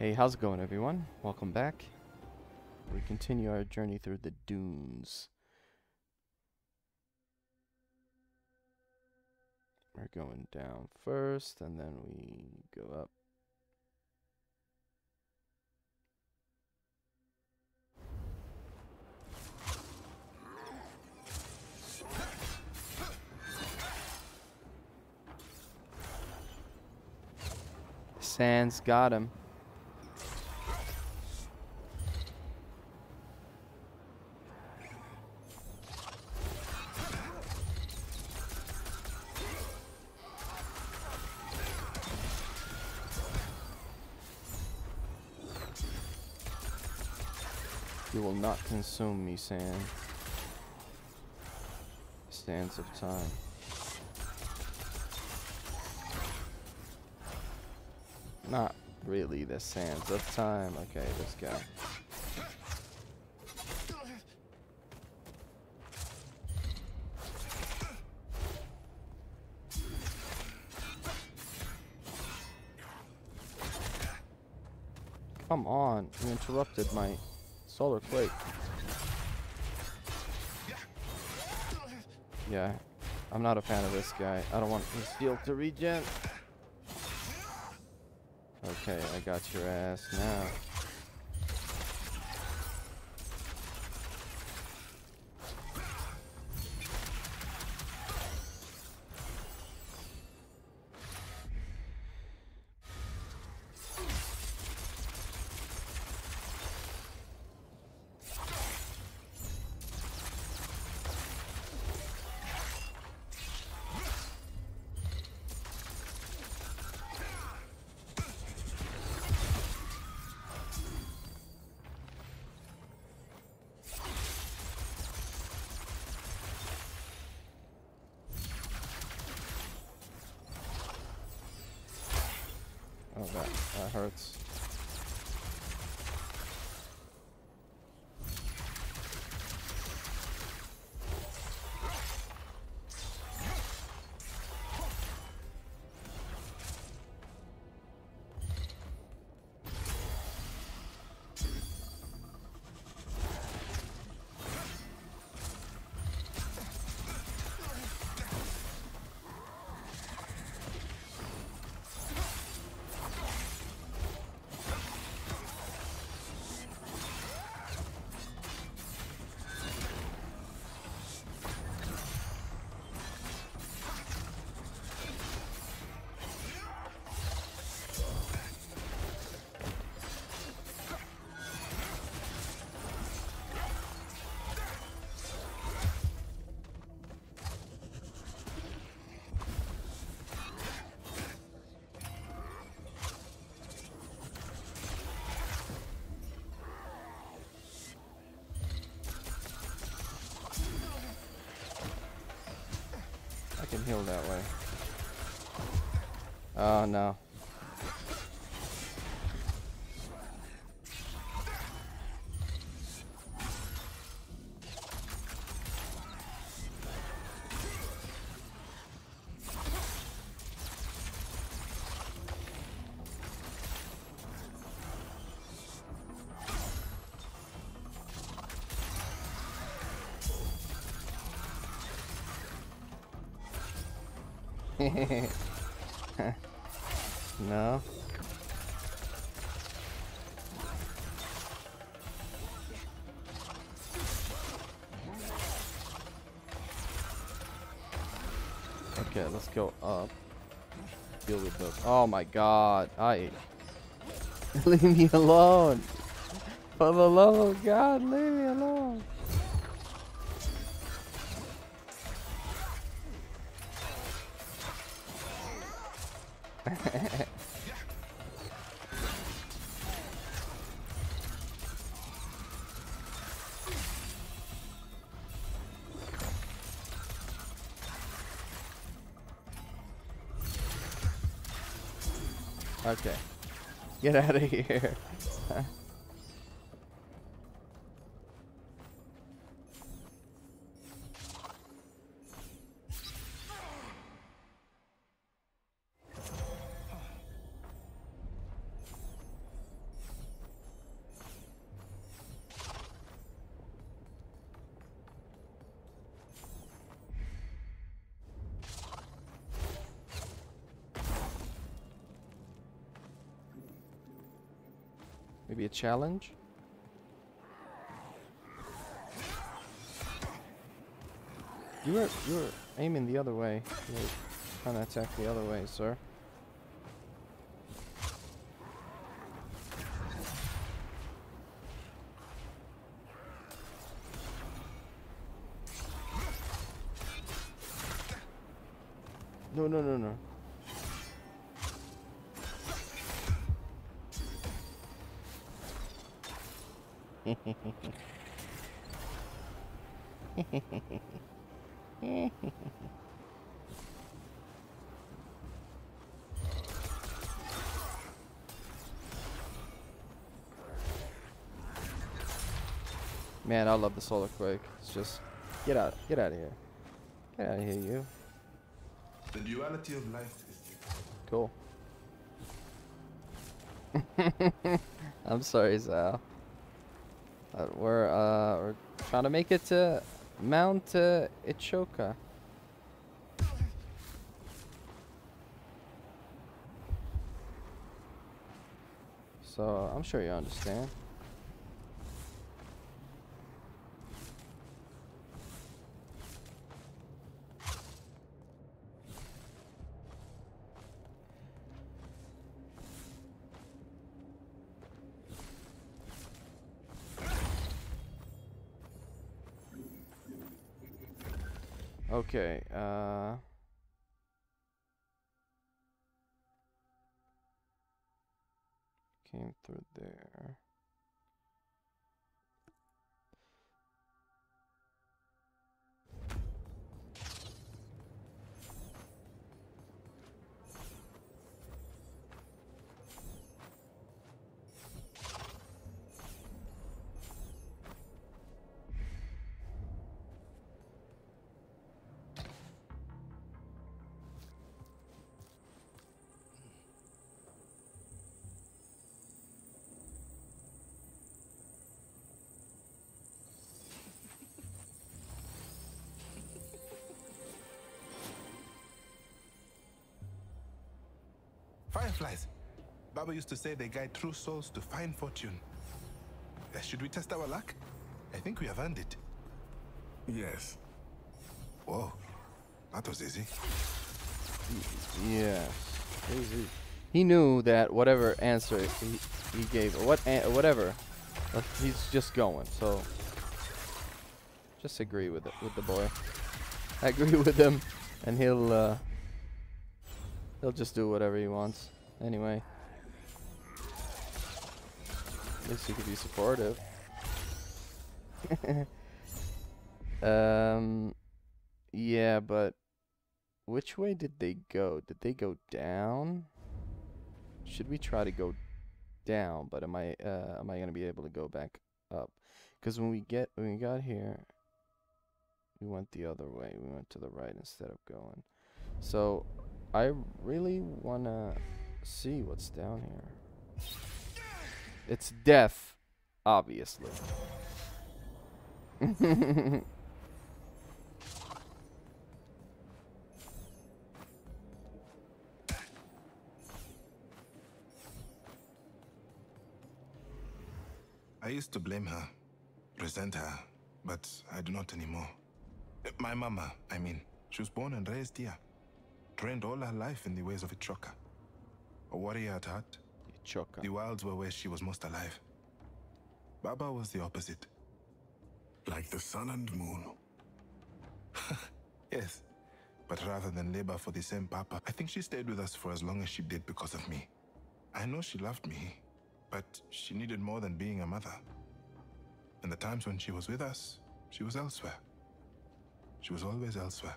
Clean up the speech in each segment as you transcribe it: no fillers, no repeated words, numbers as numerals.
Hey, how's it going, everyone? Welcome back. We continue our journey through the dunes. We're going down first, and then we go up. Sans got him. You will not consume me, Sand. Sands of time. Not really the sands of time. Okay, this guy. Come on, you interrupted my solar quake. Yeah, I'm not a fan of this guy. I don't want his heal to regen. Okay, I got your ass now. Oh, that hurts. I can heal that way. Oh no. No. Okay, let's go up. Deal with those. Oh my god. Leave me alone. For the love of God, leave me alone. Okay. Get out of here. Maybe a challenge? You were aiming the other way. You were trying to attack the other way, sir. No, no, no, no. Man, I love the solar quake. It's just get out of here. Get out of here, you. The duality of life is Cool. I'm sorry, Sal. We're trying to make it to Mount Ichoka. So I'm sure you understand. Okay, came through there. fireflies. Baba used to say they guide true souls to find fortune. Should we test our luck? I think we have earned it. Yes. Whoa, that was easy. Yeah, he knew that whatever answer he gave, or whatever, he's just going. So just agree with it, with the boy. I agree with him, and he'll just do whatever he wants. Anyway, at least he could be supportive. Yeah, but which way did they go? Did they go down? Should we try to go down? But am I gonna be able to go back up? Because when we got here, we went the other way. We went to the right instead of going. So I really wanna see what's down here. It's death, obviously. I used to blame her, resent her, but I do not anymore. My mama, I mean, she was born and raised here. Trained all her life in the ways of a choker. A warrior at heart. Choker. The wilds were where she was most alive. Baba was the opposite. Like the sun and moon. Yes, but rather than labor for the same papa, I think she stayed with us for as long as she did because of me. I know she loved me, but she needed more than being a mother. And the times when she was with us, she was elsewhere. She was always elsewhere.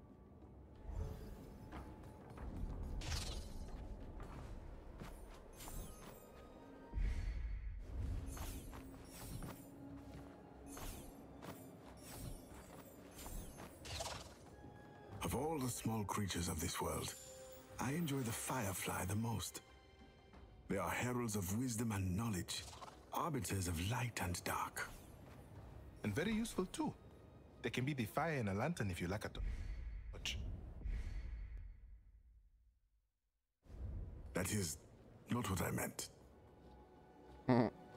Of all the small creatures of this world, I enjoy the firefly the most. They are heralds of wisdom and knowledge, arbiters of light and dark. And very useful too. They can be the fire in a lantern if you lack a torch. That is not what I meant.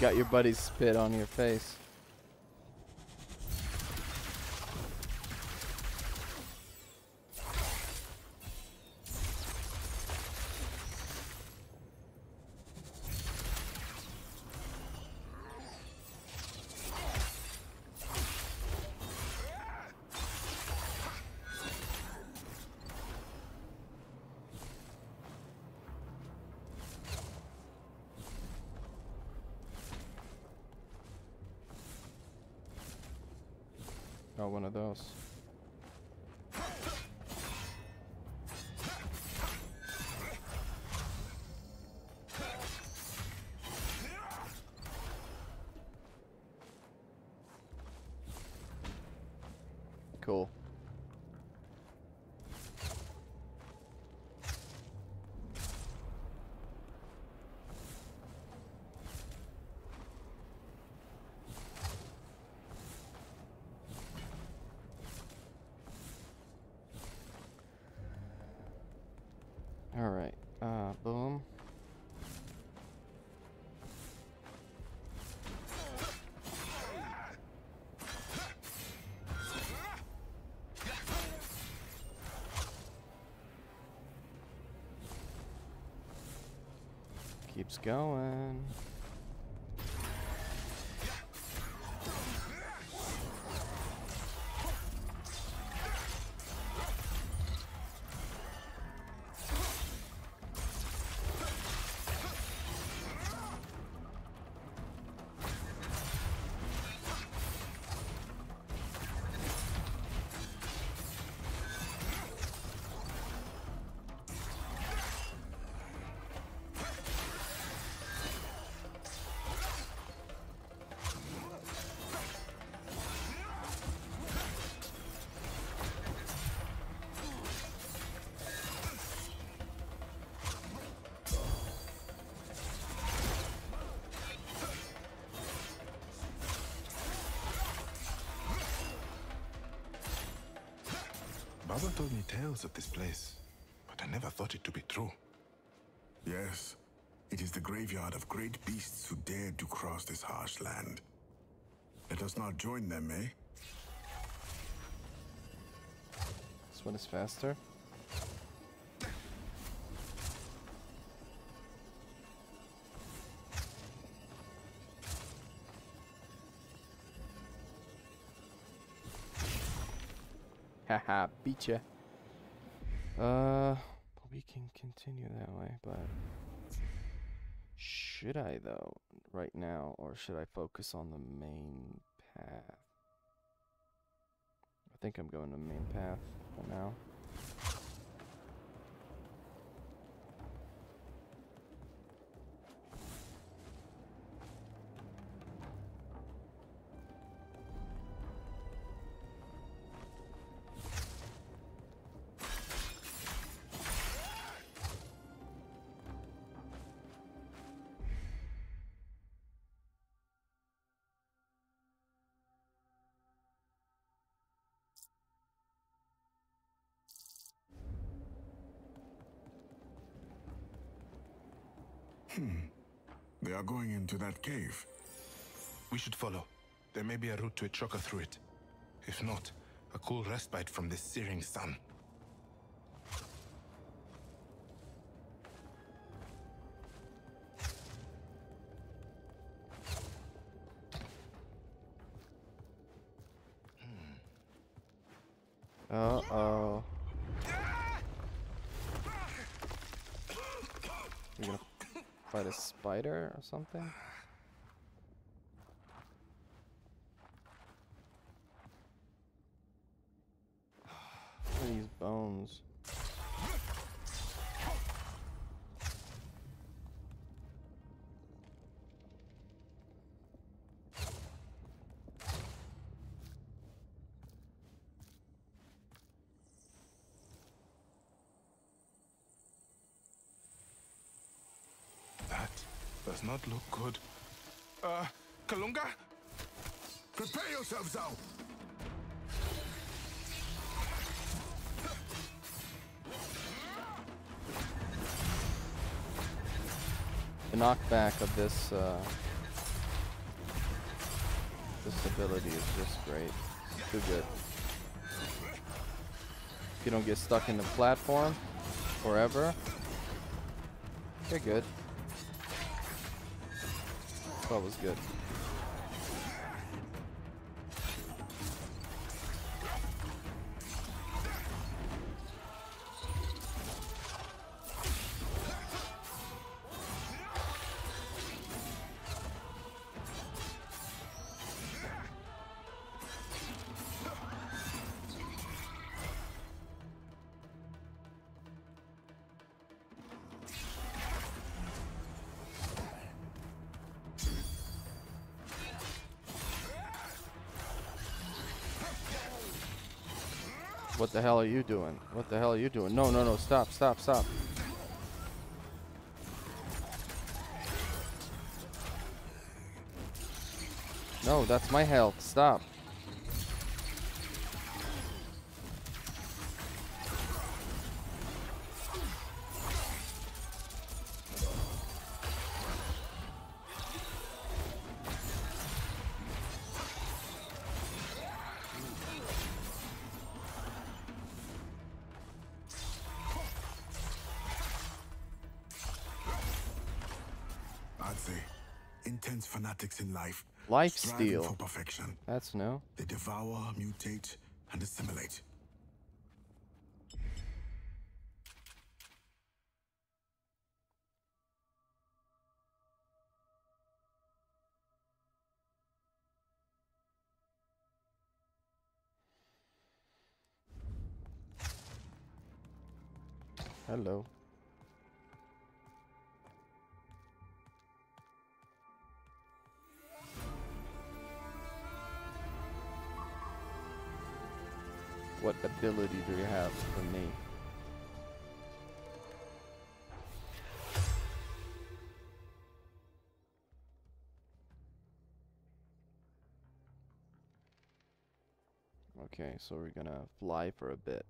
got your buddy's spit on your face. Oh, one of those. Cool. Alright, boom. Keeps going. Baba told me tales of this place, but I never thought it to be true. Yes, it is the graveyard of great beasts who dared to cross this harsh land. Let us not join them, eh? This one is faster. Haha, beat ya. We can continue that way, but should I though right now, or should I focus on the main path? I think I'm going to the main path for now. They are going into that cave. We should follow. There may be a route to a choker through it. If not, a cool respite from this searing sun. Uh-oh. You're gonna fight a spider or something? Look at these bones. Does not look good. Kalunga? Prepare yourselves out! The knockback of this This ability is just great. It's too good. If you don't get stuck in the platform forever, you're good. That was good. What the hell are you doing? What the hell are you doing? No, no, no, stop, stop, stop. No, that's my health. Stop. I'd say intense fanatics in life. Life striving steal. for perfection. That's new. They devour, mutate, and assimilate. Hello. What ability do you have for me? Okay, so we're gonna fly for a bit.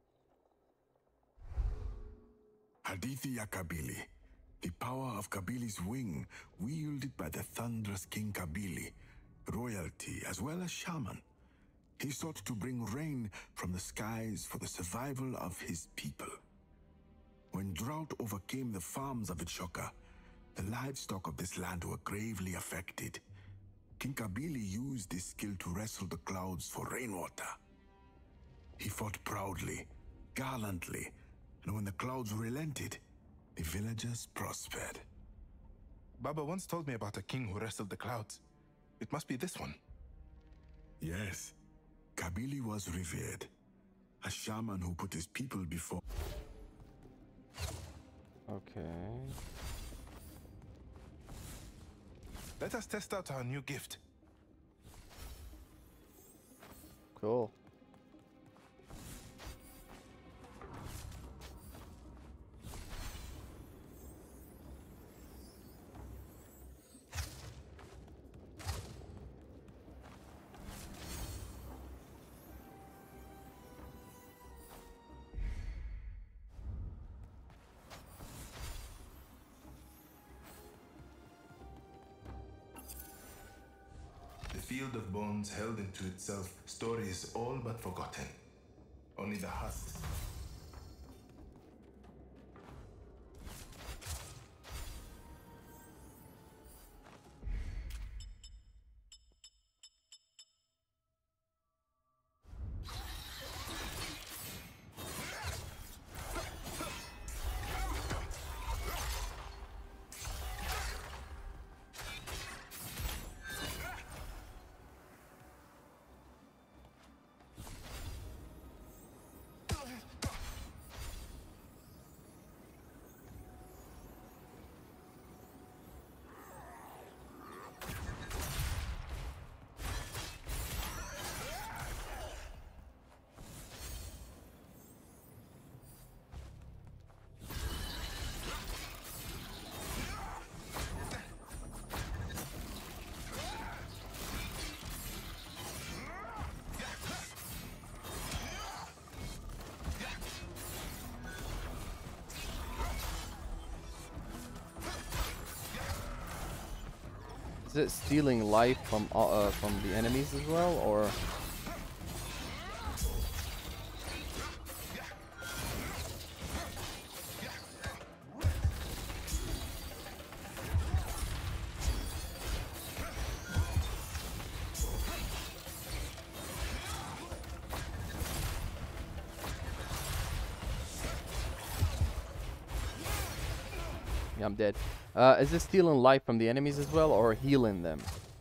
Hadithi ya Kabili. The power of Kabili's wing, wielded by the thunderous King Kabili, royalty as well as shaman. He sought to bring rain from the skies for the survival of his people. When drought overcame the farms of Itshoka, the livestock of this land were gravely affected. King Kabili used this skill to wrestle the clouds for rainwater. He fought proudly, gallantly, and when the clouds relented, the villagers prospered. Baba once told me about a king who wrestled the clouds. It must be this one. Yes, Kabili was revered, a shaman who put his people before. Okay. Let us test out our new gift. Cool. The field of bones held into itself stories all but forgotten. Only the husk. it stealing life from the enemies as well, or? Yeah, I'm dead. Is it stealing life from the enemies as well, or healing them?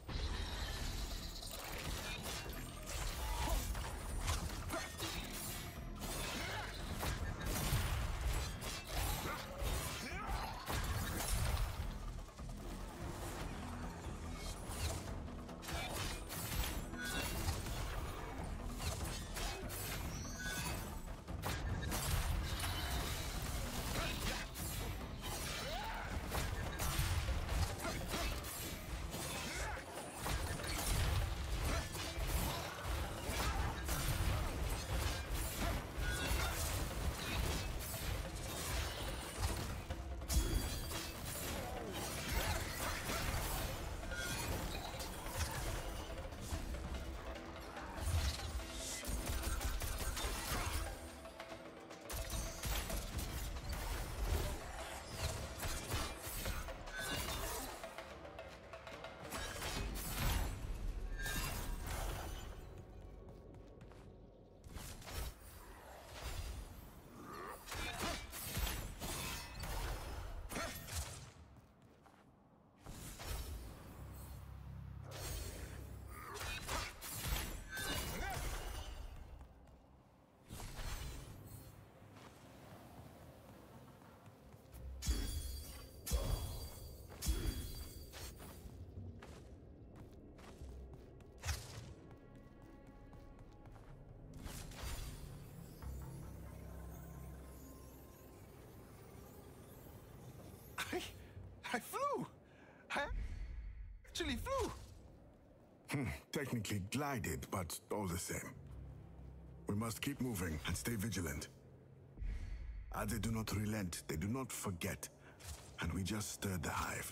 I flew! I actually flew! Technically glided, but all the same. We must keep moving and stay vigilant. As they do not relent, they do not forget. And we just stirred the hive.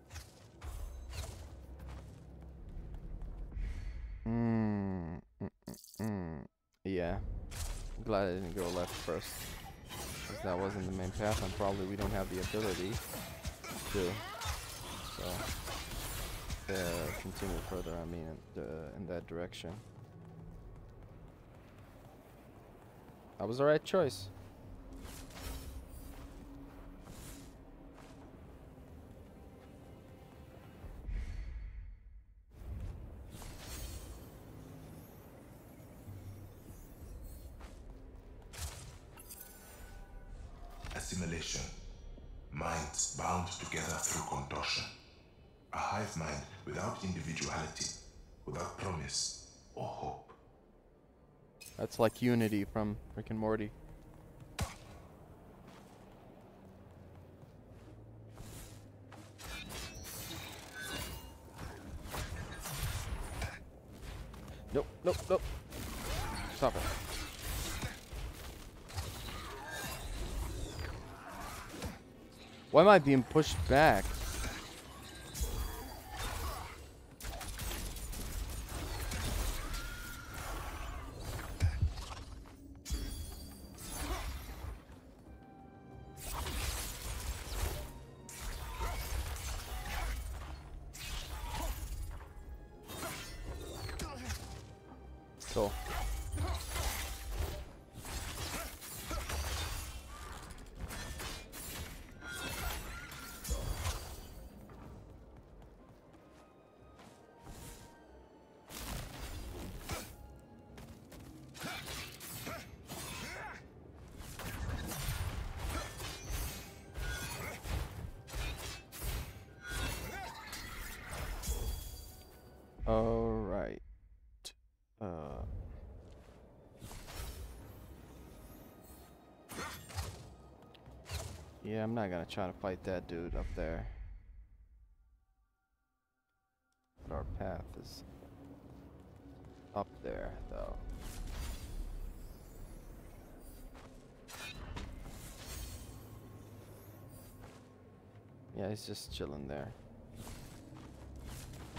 Yeah. I'm glad I didn't go left first. Because that wasn't the main path, and probably we don't have the ability to. So, continue further, I mean, in that direction. That was the right choice. Assimilation. Minds bound together through contortion. A hive mind without individuality, without promise or hope. That's like Unity from Rick and Morty. Nope, nope, nope. Stop it. Why am I being pushed back? Cool. All right. Yeah, I'm not gonna try to fight that dude up there. But our path is up there, though. Yeah, he's just chilling there.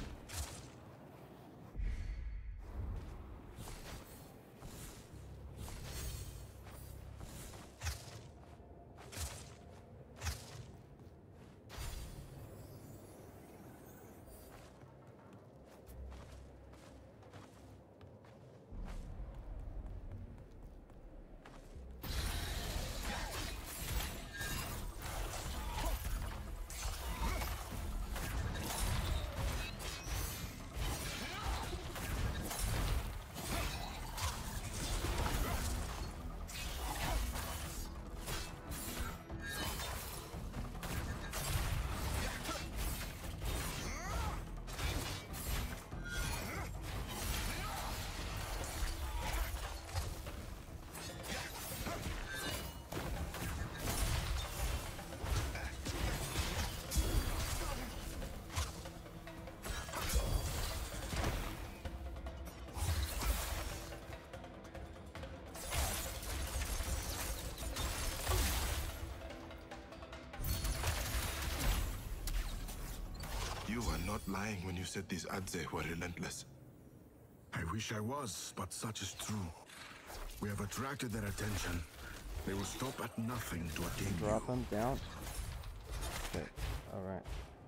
you were not lying when you said these Adze were relentless. I wish I was, but such is true. We have attracted their attention. They will stop at nothing to attain Drop you. him down. Okay, alright.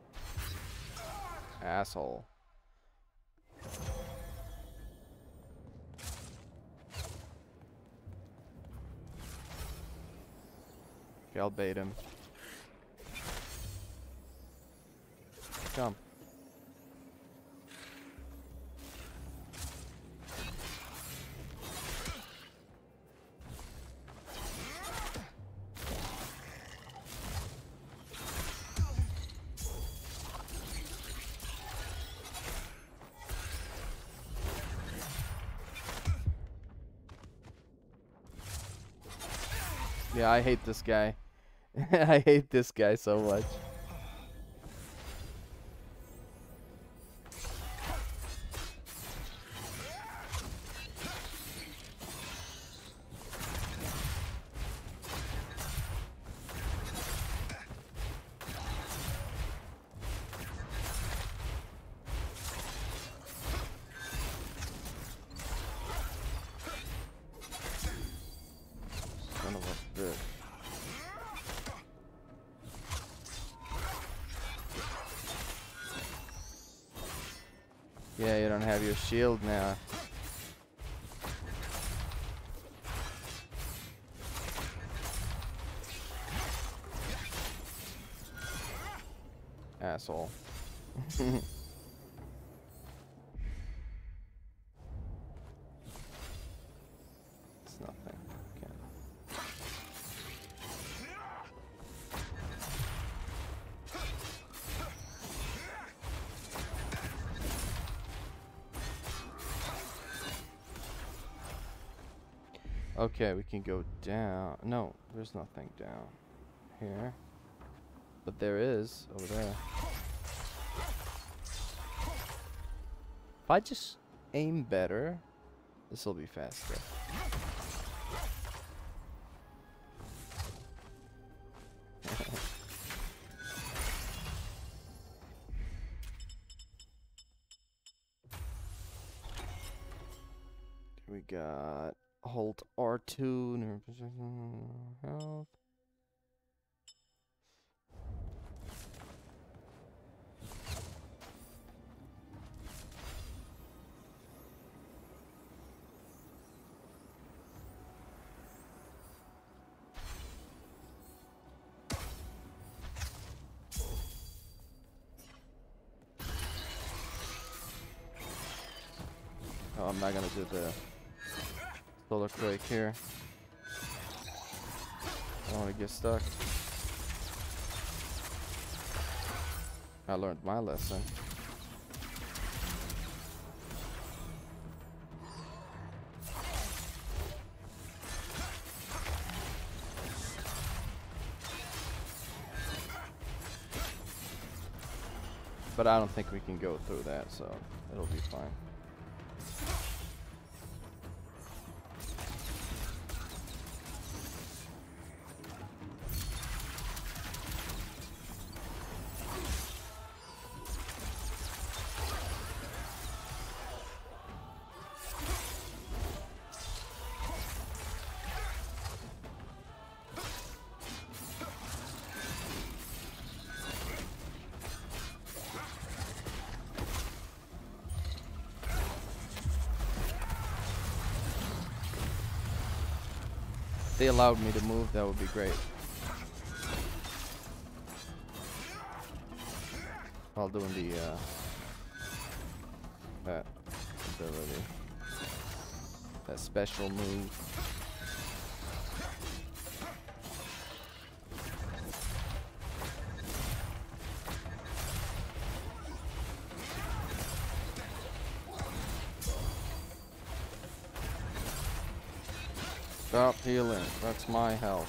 Asshole. Okay, I'll bait him. Come. Yeah, I hate this guy. I hate this guy so much. Son of a bitch. Yeah, you don't have your shield now. Asshole. It's nothing. Okay. Okay, we can go down. No, there's nothing down here. But there is over there. If I just aim better, this will be faster. We got hold R2, nerve position, health. Oh, I'm not gonna do the solar quake here. I don't want to get stuck. I learned my lesson. But I don't think we can go through that, so it'll be fine. If they allowed me to move, that would be great. While doing the that ability, that special move. Stop healing. That's my health.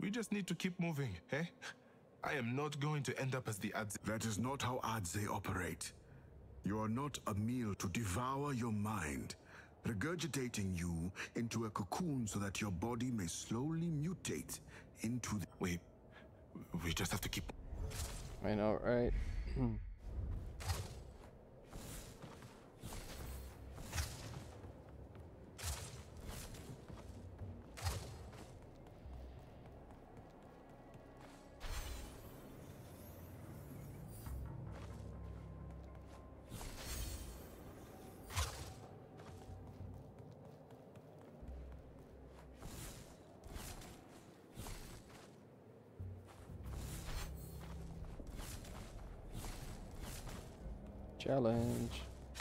We just need to keep moving, eh? I am not going to end up as the Adze. That is not how Adze operate. You are not a meal to devour your mind, regurgitating you into a cocoon so that your body may slowly mutate into the... We just have to keep... I know, right? Challenge.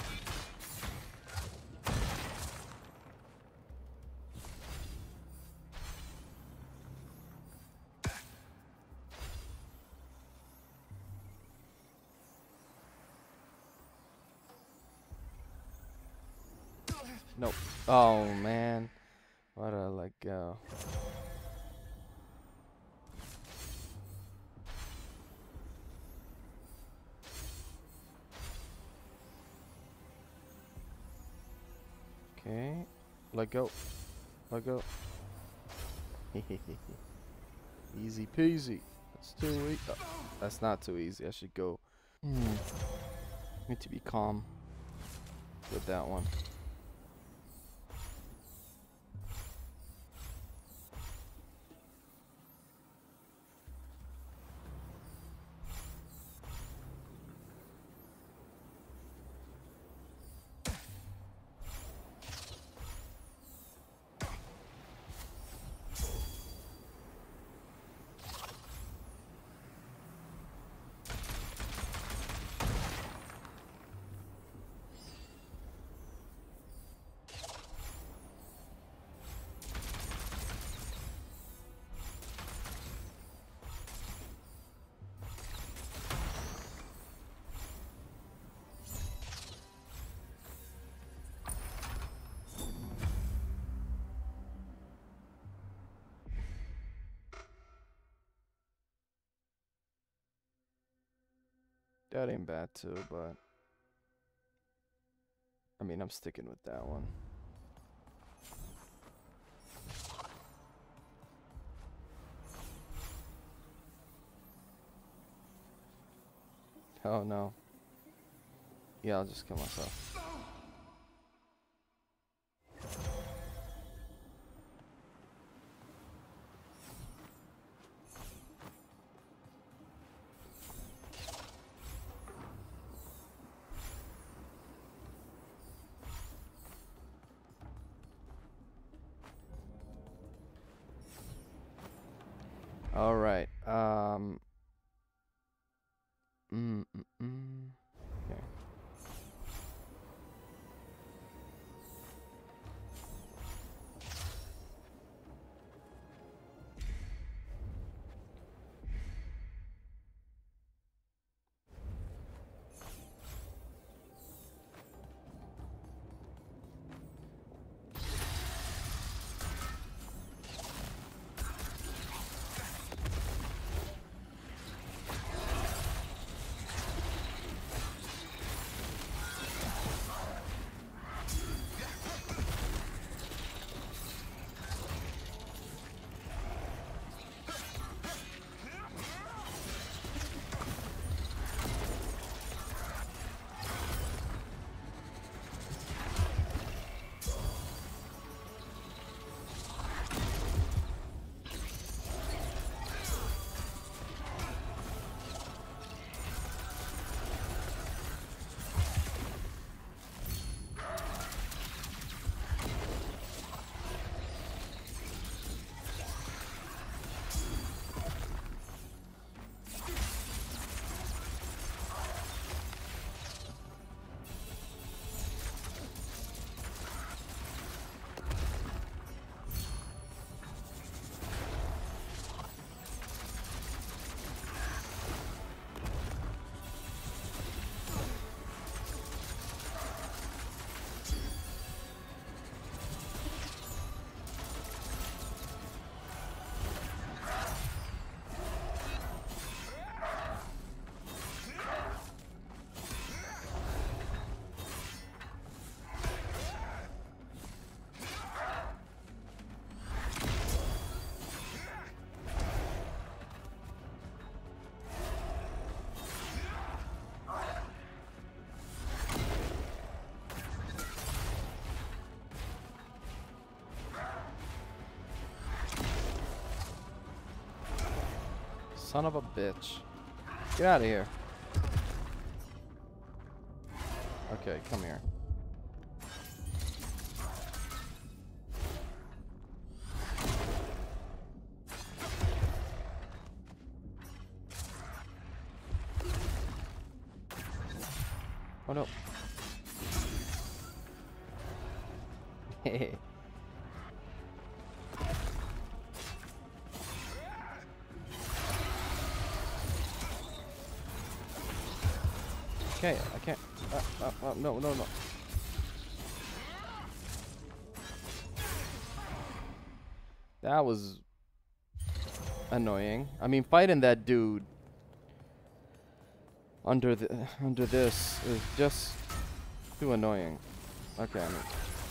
Nope. Oh man. Why did I let go? Okay. Let go. Let go. Easy peasy. That's too easy. Oh, that's not too easy. I should go. Need to be calm with that one. That ain't bad too, but I mean, I'm sticking with that one. Oh no. Yeah, I'll just kill myself. All right. Okay. son of a bitch. Get out of here. Okay, come here. Oh no. Okay, I can't. No, no, no. That was annoying. I mean, fighting that dude under this is just too annoying. Okay, I mean.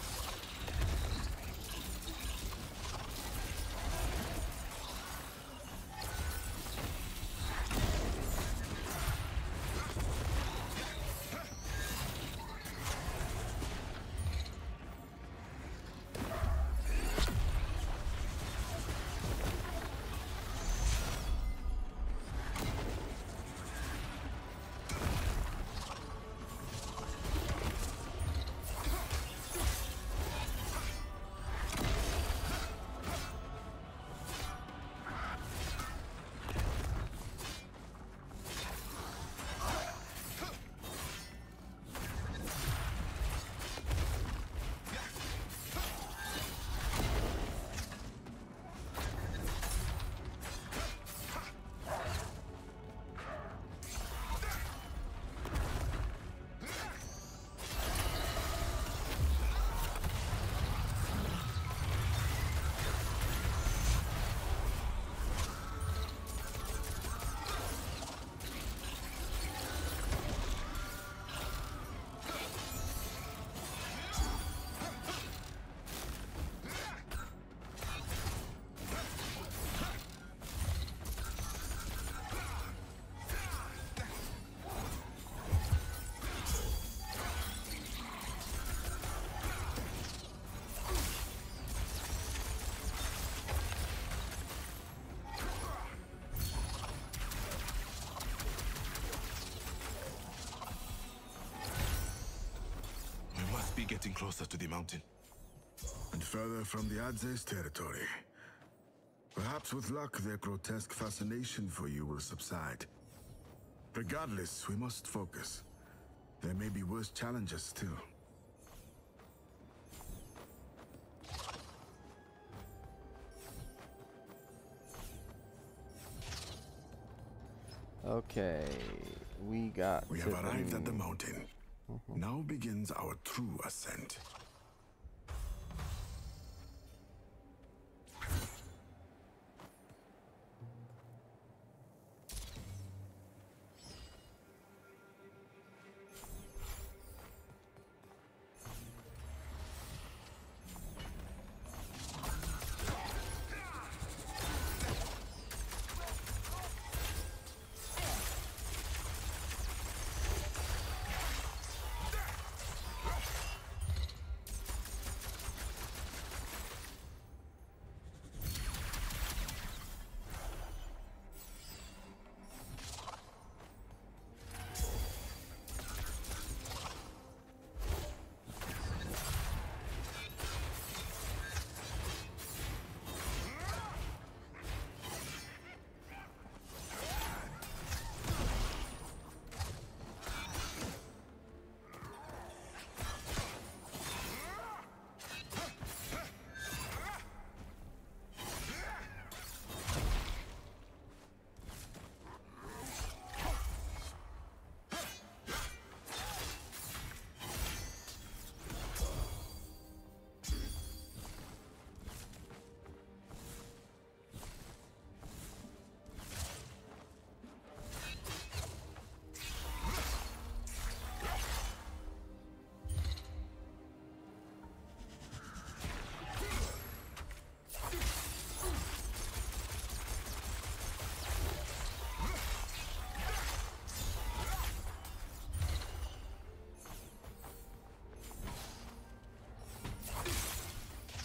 Be getting closer to the mountain. And further from the Adzes territory. Perhaps with luck, their grotesque fascination for you will subside. Regardless, we must focus. There may be worse challenges still. Okay, we have arrived at the mountain. Now begins our true ascent.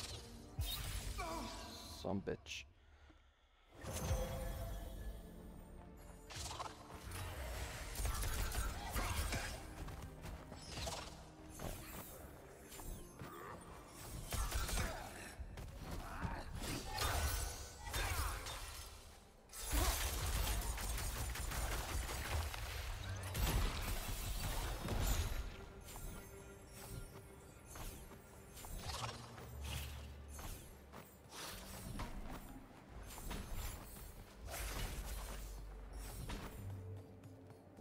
Some bitch.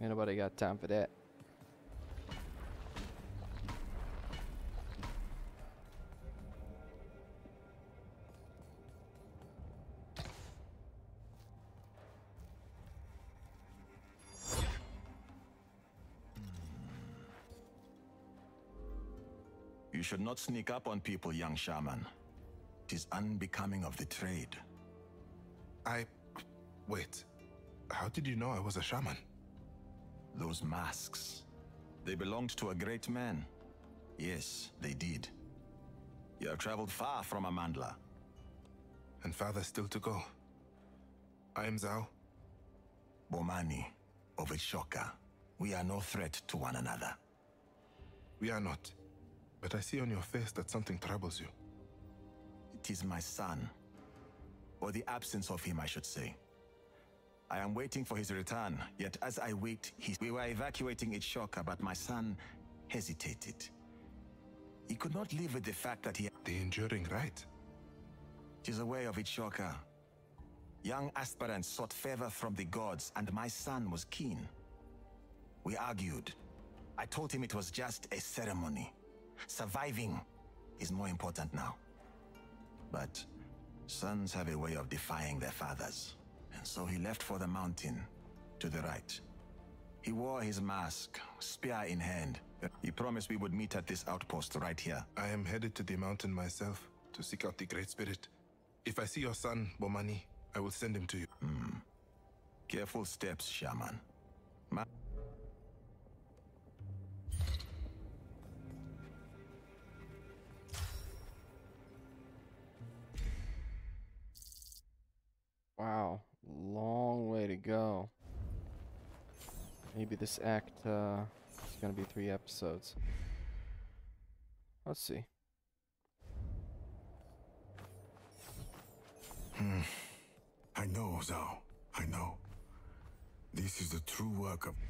Ain't nobody got time for that. You should not sneak up on people, young shaman. It is unbecoming of the trade. Wait. How did you know I was a shaman? Those masks. They belonged to a great man. Yes, they did. You have traveled far from Amandla. And farther still to go. I am Zhao. Bomani, of Ishoka. We are no threat to one another. We are not. But I see on your face that something troubles you. It is my son. Or the absence of him, I should say. I am waiting for his return, yet as I wait, we were evacuating Ishoka, but my son hesitated. He could not live with the fact that he... The enduring right. It is a way of Ishoka. Young aspirants sought favor from the gods, and my son was keen. We argued. I told him it was just a ceremony. Surviving is more important now. But sons have a way of defying their fathers. And so he left for the mountain, to the right. He wore his mask, spear in hand. He promised we would meet at this outpost right here. I am headed to the mountain myself, to seek out the Great Spirit. If I see your son, Bomani, I will send him to you. Careful steps, shaman. Wow, long way to go. Maybe this act is gonna be 3 episodes. Let's see. I know, Zhao. I know. This is the true work of...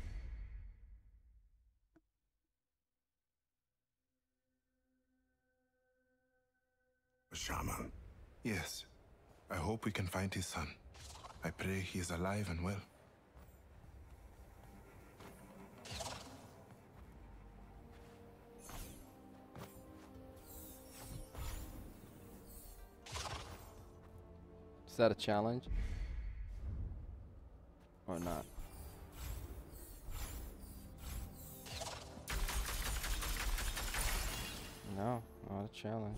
a shaman. Yes. I hope we can find his son. I pray he is alive and well. Is that a challenge? Or not? No, not a challenge.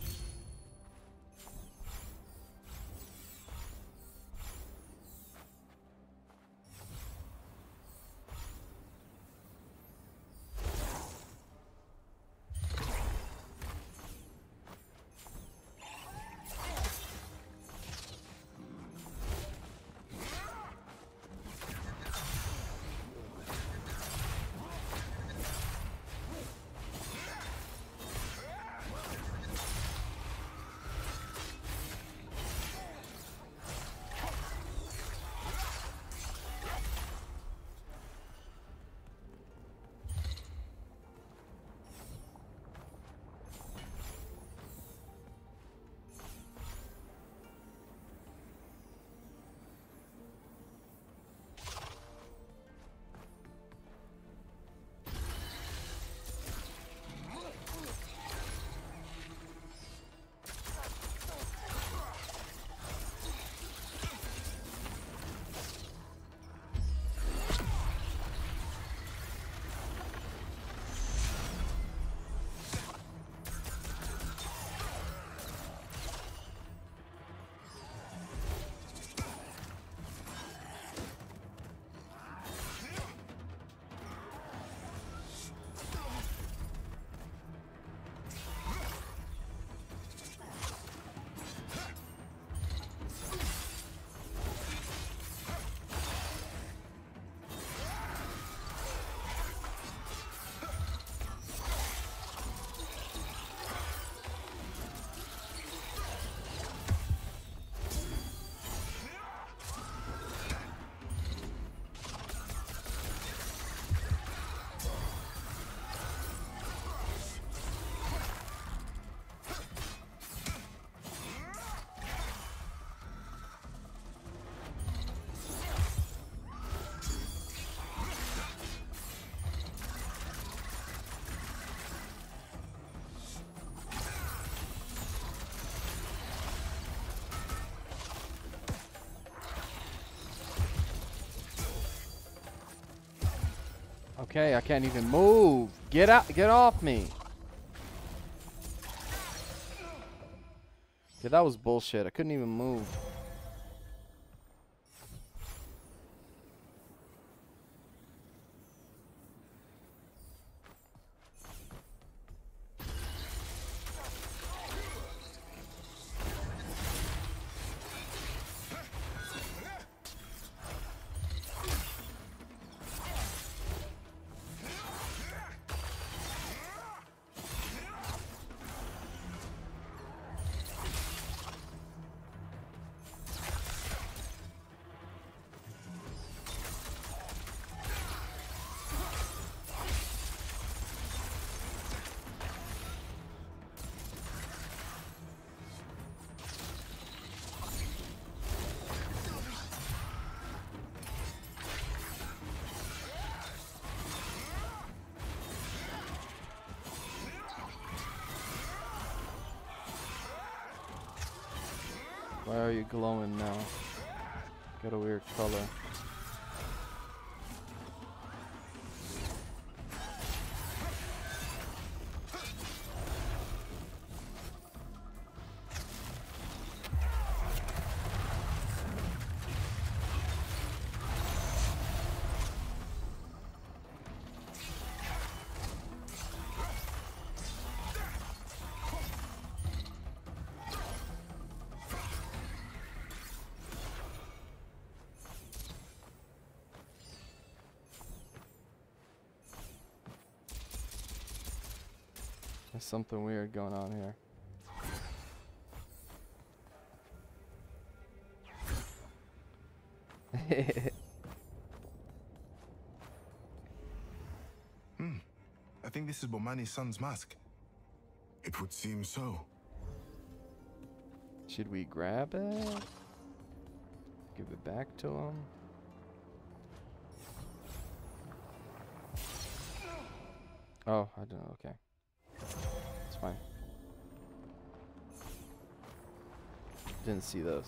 Okay, I can't even move. Get out, get off me. Yeah, that was bullshit. I couldn't even move. Why are you glowing now? Got a weird color. There's something weird going on here. I think this is Bomani's son's mask. It would seem so. Should we grab it? Give it back to him? Oh, I don't know. Okay. It's fine. Didn't see those.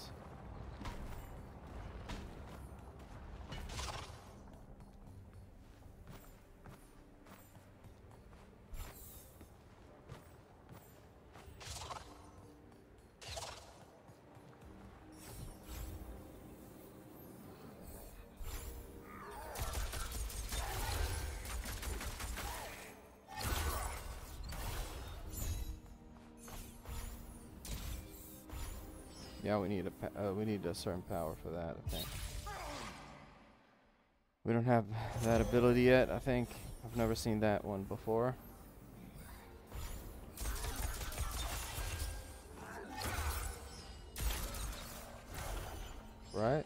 Yeah, we need a certain power for that, I think. We don't have that ability yet, I think. I've never seen that one before. Right?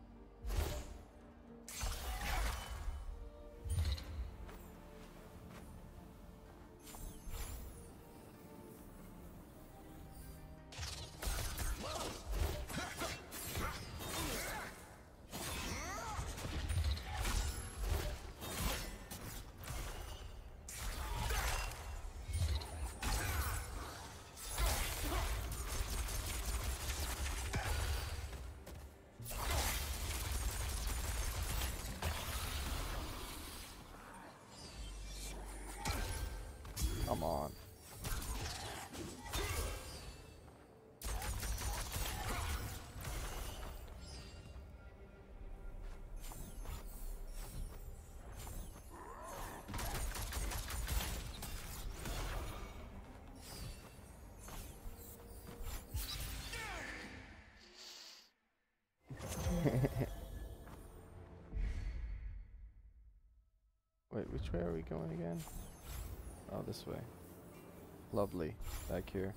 Come on. Wait, which way are we going again? Oh, this way. Lovely. Back here.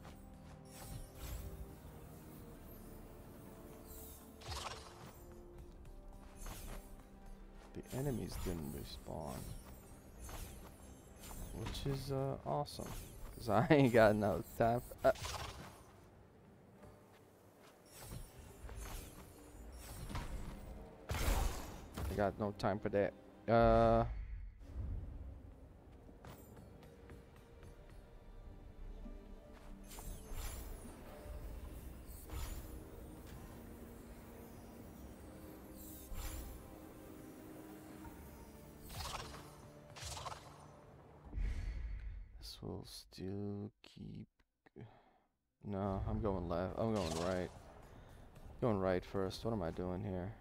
The enemies didn't respawn. Which is awesome. Because I ain't got no time. I got no time for that. will still keep. No, I'm going left. I'm going right. Going right first. What am I doing here?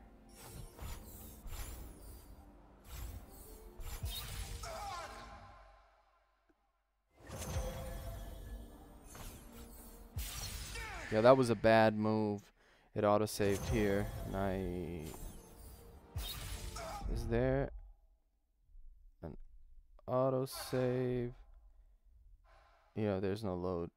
Yeah, that was a bad move. It auto-saved here. Is there an auto-save? Yeah, there's no load.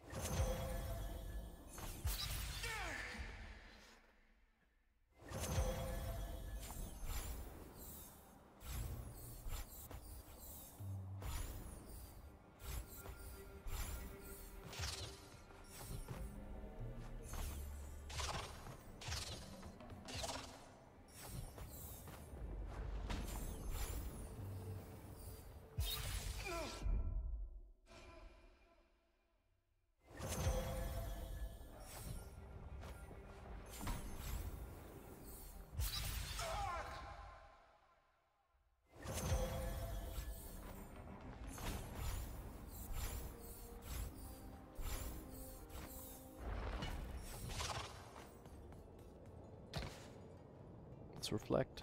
Let's reflect.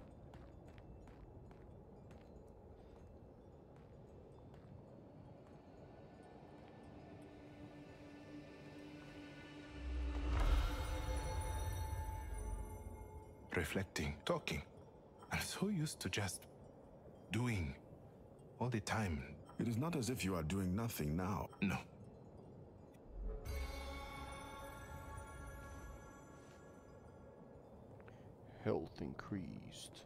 Reflecting, talking. I'm so used to just doing all the time. It is not as if you are doing nothing now. No. Health increased.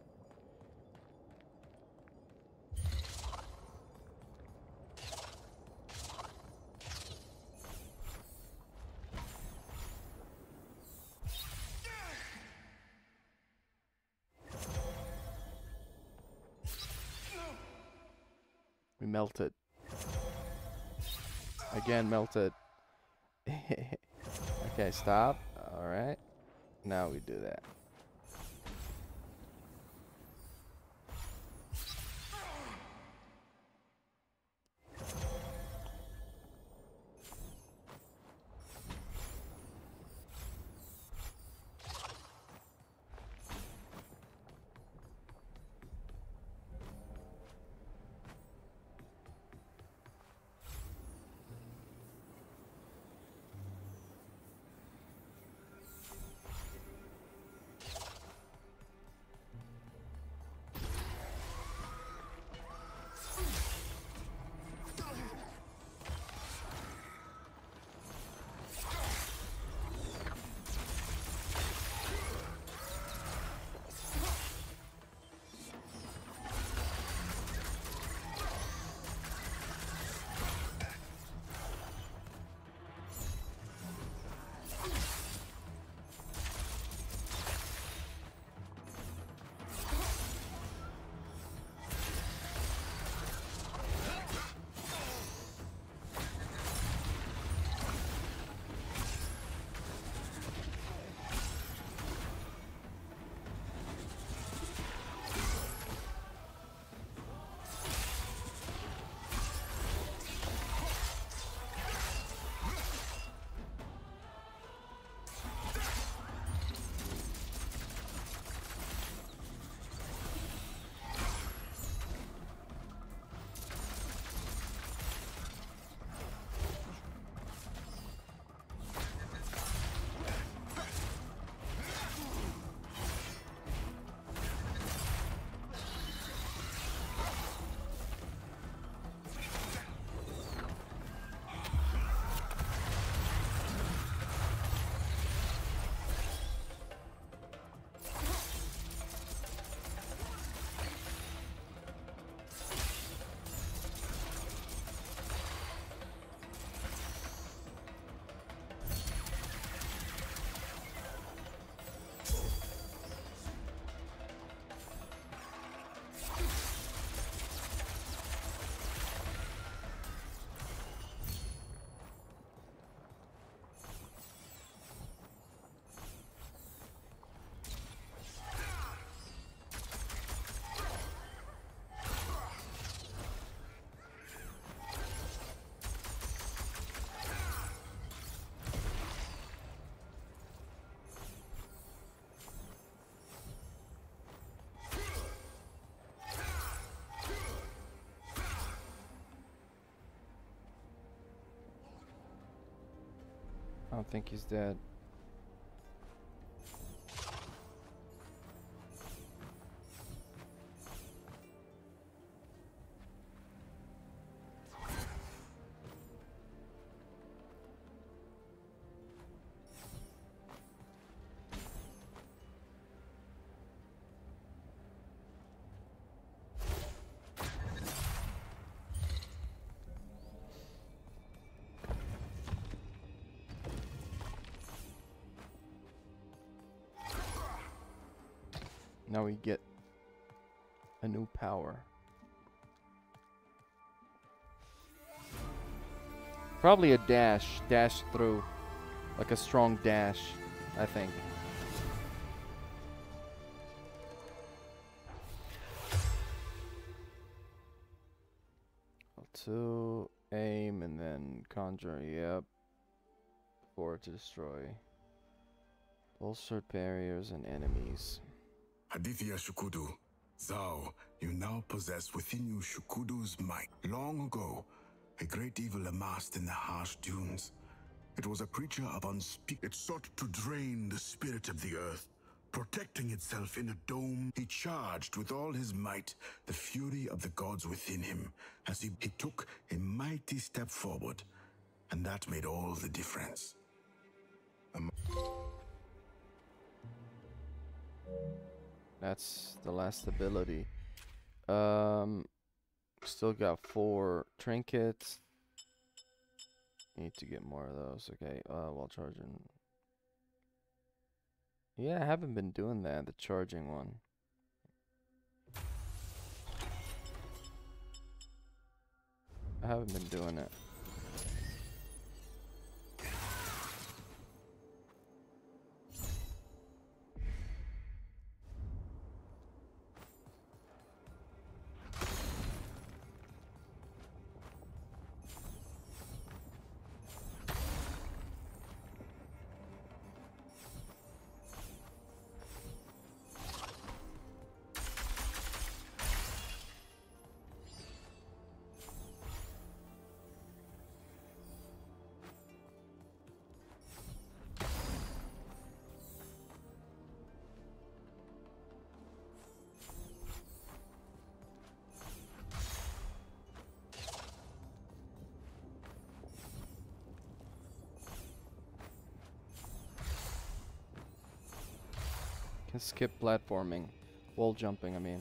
We melted. Again, melted. Okay, stop. All right. Now we do that. I don't think he's dead. Now we get a new power. Probably a dash through. Like a strong dash, I think. L2, aim, and then conjure, yep. 4 to destroy. Bolster barriers and enemies. Aditya Shukudu, Zhao, you now possess within you Shukudu's might. Long ago, a great evil amassed in the harsh dunes. It was a creature of unspeakable. It sought to drain the spirit of the earth, protecting itself in a dome. He charged with all his might the fury of the gods within him as he took a mighty step forward, and that made all the difference. That's the last ability. Still got 4 trinkets. Need to get more of those. Okay, while charging. Yeah, I haven't been doing that, the charging one. I haven't been doing it. Can skip platforming. Wall jumping, I mean.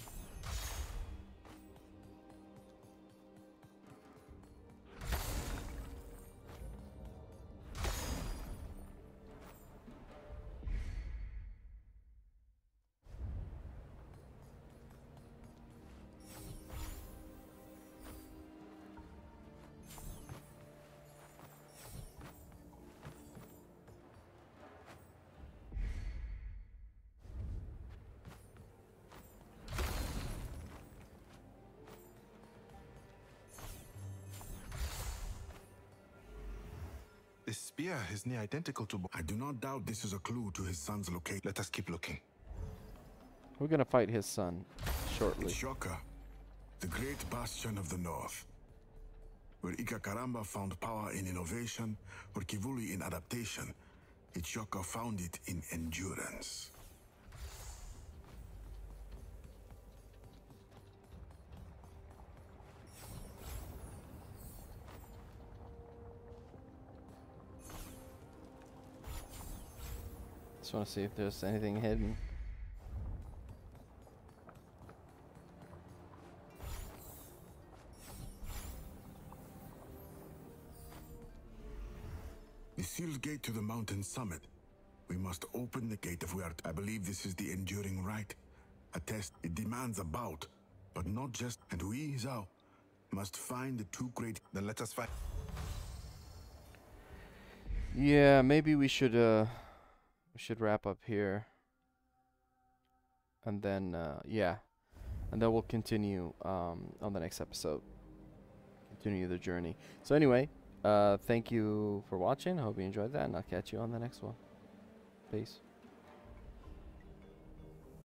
This spear is near identical to... I do not doubt this is a clue to his son's location. Let us keep looking. We're gonna fight his son shortly. Shoka, the great bastion of the north. Where Ikakaramba found power in innovation, where Kivuli in adaptation, Ichoka found it in endurance. Just want to see if there's anything hidden. The sealed gate to the mountain summit. We must open the gate if we are... I believe this is the enduring rite. A test. It demands a bout, but not just... And we, Zhao, must find the two great... Then let us fight. Yeah, maybe we should wrap up here. And then, yeah. And then we'll continue on the next episode. Continue the journey. So anyway, thank you for watching. I hope you enjoyed that, and I'll catch you on the next one. Peace.